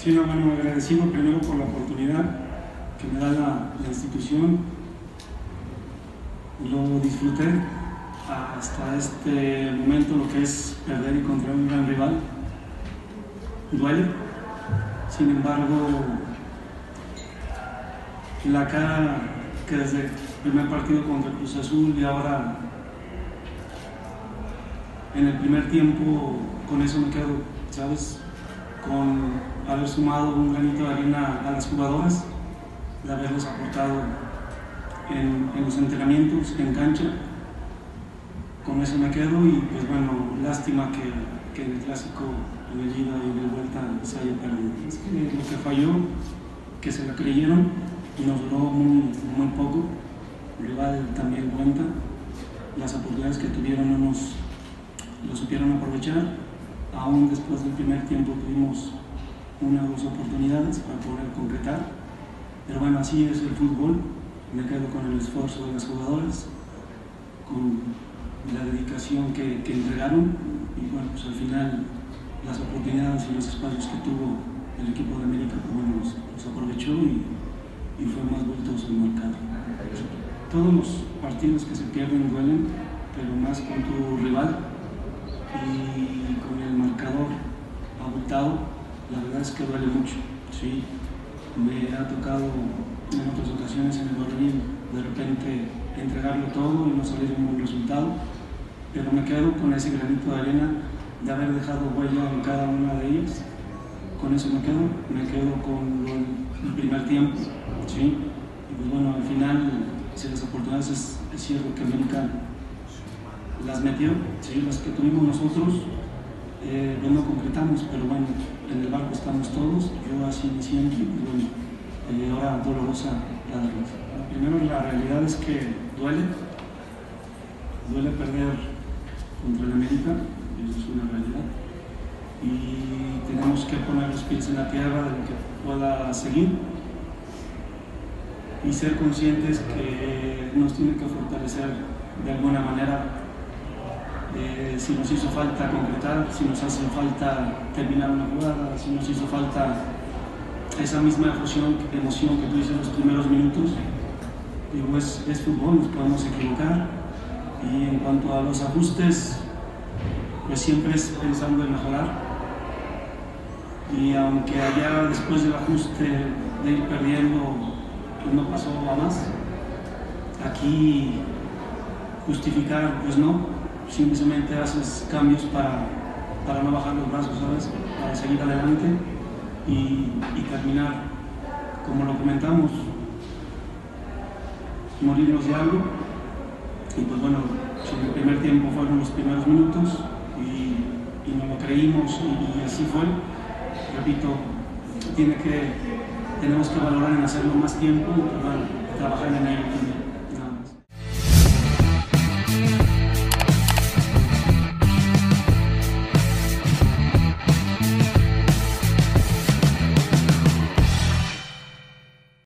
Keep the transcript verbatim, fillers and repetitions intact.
Sí, no, bueno, agradecido primero por la oportunidad que me da la, la institución. Lo disfruté hasta este momento, lo que es perder y contra un gran rival. Duele. Sin embargo, la cara que desde el primer partido contra Cruz Azul y ahora en el primer tiempo, con eso me quedo, ¿sabes? Con haber sumado un granito de arena a las jugadoras, de haberles aportado en, en los entrenamientos, en cancha. Con eso me quedo y pues bueno, lástima que, que en el clásico, en el ida y en el vuelta se haya perdido. Es que lo que falló, que se la creyeron y nos duró muy, muy poco. El rival también cuenta, las oportunidades que tuvieron no nos lo supieron aprovechar. Aún después del primer tiempo tuvimos una o dos oportunidades para poder concretar, pero bueno, así es el fútbol. Me quedo con el esfuerzo de las jugadoras, con la dedicación que, que entregaron y bueno, pues al final las oportunidades y los espacios que tuvo el equipo de América, pues bueno, los, los aprovechó y, y fue más voltoso el marcador. Todos los partidos que se pierden duelen, pero más con tu rival y con el marcador abultado, la verdad es que duele mucho. Sí, me ha tocado en otras ocasiones en el Guarani de repente entregarlo todo y no salir un buen resultado, pero me quedo con ese granito de arena de haber dejado huella en cada una de ellas. Con eso me quedo, me quedo con lo, el primer tiempo, ¿sí? Y pues bueno, al final, si las oportunidades es, es cierto que América las metió, ¿sí? Las que tuvimos nosotros, eh, no concretamos, pero bueno, en el barco estamos todos, yo así me siento y pues bueno, eh, ahora dolorosa la derrota. Primero, la realidad es que duele, duele perder contra el América, eso es una realidad, y tenemos que poner los pies en la tierra de lo que pueda seguir y ser conscientes que nos tiene que fortalecer de alguna manera. Eh, si nos hizo falta concretar, si nos hace falta terminar una jugada, si nos hizo falta esa misma emoción, emoción que tú dices en los primeros minutos, digo, es, es fútbol, nos podemos equivocar. Y en cuanto a los ajustes, pues siempre es pensando en mejorar. Y aunque allá después del ajuste de ir perdiendo, pues no pasó a más, aquí justificar, pues no. Simplemente haces cambios para, para no bajar los brazos, ¿sabes? Para seguir adelante y, y terminar, como lo comentamos, morirnos de algo. Y pues bueno, en el primer tiempo fueron los primeros minutos y, y nos lo creímos y, y así fue. Repito, tiene que, tenemos que valorar en hacerlo más tiempo y pues bueno, trabajar en ello también.